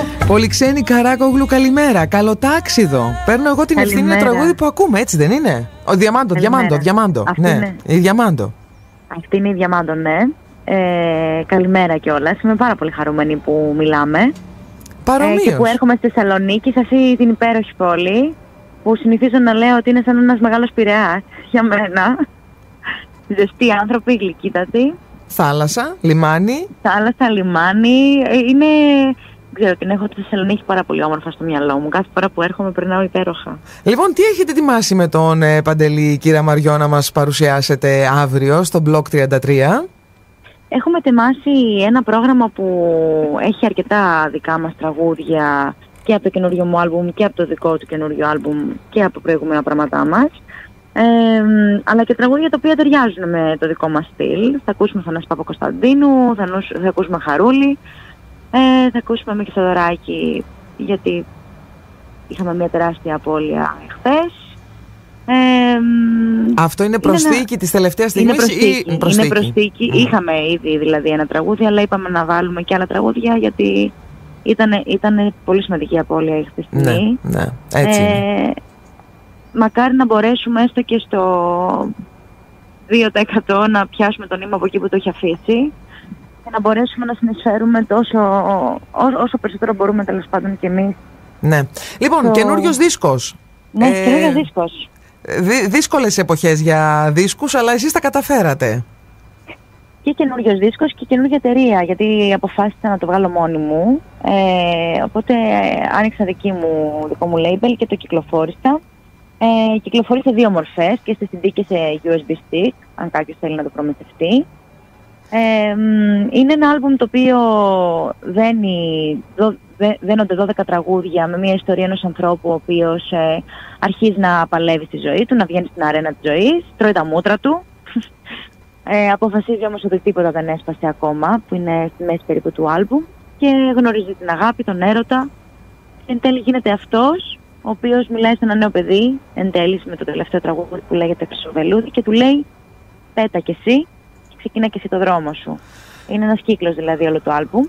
Πολυξένη Καράκογλου, καλημέρα. Καλοτάξιδο. Παίρνω εγώ την ευθύνη, είναι τραγούδι που ακούμε, έτσι δεν είναι? Ο Διαμάντο. Ναι, είναι. Η Διαμάντο. Αυτή είναι η Διαμάντο, ναι. Καλημέρα κιόλας. Είμαι πάρα πολύ χαρούμενη που μιλάμε. Παρομοίως. Και που έρχομαι στη Θεσσαλονίκη, σε αυτή την υπέροχη πόλη, που συνηθίζω να λέω ότι είναι σαν ένας μεγάλος Πειραιάς για μένα. Ζεστοί άνθρωποι, γλυκύτατοι. Θάλασσα, λιμάνι. Θάλασσα, λιμάνι. Είναι... Ξέρω, την έχω τη Θεσσαλονίκη πάρα πολύ όμορφα στο μυαλό μου. Κάθε φορά που έρχομαι περνάω υπέροχα. Λοιπόν, τι έχετε ετοιμάσει με τον Παντελή, κύριε Μαριό, να μας παρουσιάσετε αύριο στο Block 33? Έχουμε ετοιμάσει ένα πρόγραμμα που έχει αρκετά δικά μας τραγούδια και από το καινούριο μου άλμπουμ και από το δικό του καινούριο άλμπουμ και από προηγούμενα πράγματά μας. Αλλά και τραγούδια τα οποία ταιριάζουν με το δικό μας στυλ. Θα ακούσουμε Θανάση Παπακοσταντίνου, θα ακούσουμε Χαρούλη, θα ακούσουμε Μίκη Θοδωράκη, γιατί είχαμε μια τεράστια απώλεια εχθές. Αυτό είναι προσθήκη της τελευταίας στιγμής? Είναι προσθήκη. Είχαμε ήδη δηλαδή ένα τραγούδι, αλλά είπαμε να βάλουμε και άλλα τραγούδια, γιατί ήταν πολύ σημαντική απώλεια η χθες στιγμή. Ναι, έτσι είναι. Μακάρι να μπορέσουμε έστω και στο 2% να πιάσουμε τον ύμο από εκεί που το έχει αφήσει και να μπορέσουμε να συνεισφέρουμε όσο περισσότερο μπορούμε, τέλος πάντων, και εμείς. Ναι. Λοιπόν, καινούριος δίσκος. Ναι, καινούριος δίσκος. Δύσκολες εποχές για δίσκους, αλλά εσείς τα καταφέρατε. Και καινούριος δίσκος και καινούργια εταιρεία, γιατί αποφάσισα να το βγάλω μόνη μου. Οπότε άνοιξα δικό μου label και το κυκλοφόρησα. Κυκλοφορεί σε δύο μορφές, και σε CD και σε USB stick, αν κάποιος θέλει να το προμηθευτεί. Είναι ένα άλμπουμ το οποίο δένονται 12 τραγούδια με μια ιστορία ενός ανθρώπου ο οποίος αρχίζει να παλεύει στη ζωή του, να βγαίνει στην αρένα της ζωής, τρώει τα μούτρα του. Αποφασίζει όμως ότι τίποτα δεν έσπασε ακόμα, που είναι στη μέση περίπου του άλμπουμ, και γνωρίζει την αγάπη, τον έρωτα. Εν τέλει γίνεται αυτός, ο οποίος μιλάει σε ένα νέο παιδί, εν τέλει με το τελευταίο τραγούδι που λέγεται Χρυσοβελούδι, και του λέει πέτα κι εσύ και ξεκινά κι εσύ το δρόμο σου. Είναι ένας κύκλος δηλαδή όλο το άλμπουμ.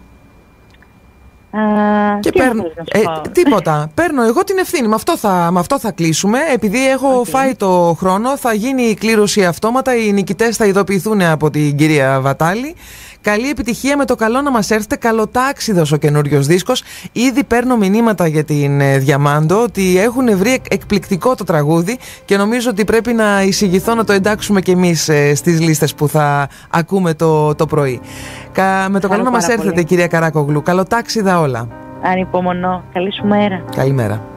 Και τίποτα. Παίρνω εγώ την ευθύνη. Με αυτό θα κλείσουμε. Επειδή έχω φάει το χρόνο, θα γίνει η κλήρωση αυτόματα. Οι νικητές θα ειδοποιηθούν από την κυρία Βατάλη. Καλή επιτυχία, με το καλό να μας έρθετε. Καλοτάξιδος ο καινούριος δίσκος. Ήδη παίρνω μηνύματα για την Διαμάντο ότι έχουν βρει εκπληκτικό το τραγούδι, και νομίζω ότι πρέπει να εισηγηθώ να το εντάξουμε κι εμείς στις λίστες που θα ακούμε το πρωί. Με το καλό να μας έρθετε, κυρία Καράκογλου. Καλοτάξιδα όλα. Ανυπομονώ. Καλή σου μέρα. Καλημέρα.